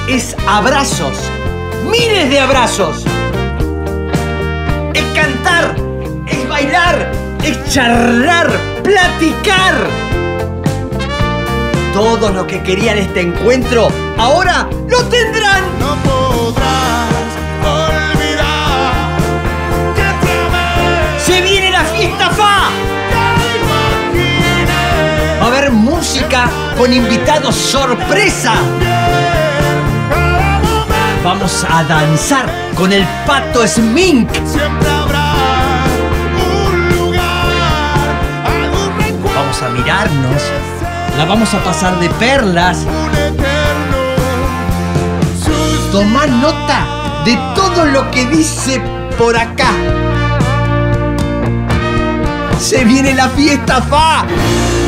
es abrazos, miles de abrazos. Es cantar, es bailar, es charlar, platicar. Todo lo que querían este encuentro, ahora lo tendrán. No podrás olvidar que te amé. ¡Se viene la fiesta FA! Va a haber música con invitados sorpresa. Vamos a danzar con el Pato Smink. Siempre habrá un lugar, algún recuerdo. Vamos a mirarnos, la vamos a pasar de perlas. Un eterno suspiro. Tomá nota de todo lo que dice por acá. Se viene la fiesta FA.